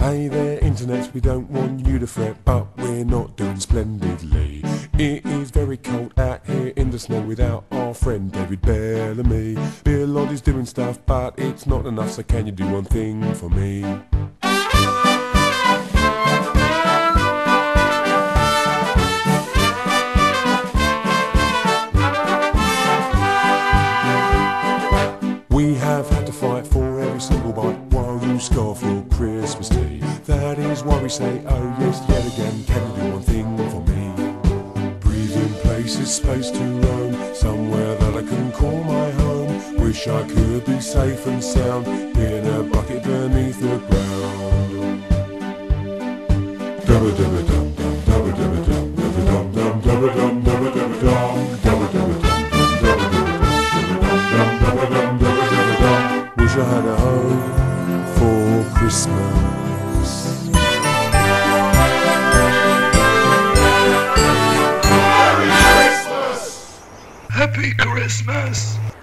Hey there, internet, we don't want you to fret, but we're not doing splendidly. It is very cold out here in the snow without our friend David Bellamy. Bill Oddie's doing stuff, but it's not enough, so can you do one thing for me? We have had to fight for every single bite while you scarf your Christmas tea. That is why we say, oh yes, yet again, can you do one thing for me? Breathing places, space to roam, somewhere that I can call my home. Wish I could be safe and sound in a bucket beneath the ground. Dubba dubba dum dum, dubba dubba dum, dubba dum dum, dubba dum dubba dubba dum, dubba dubba dum. Wish I had a home for Christmas. Merry Christmas! Happy Christmas!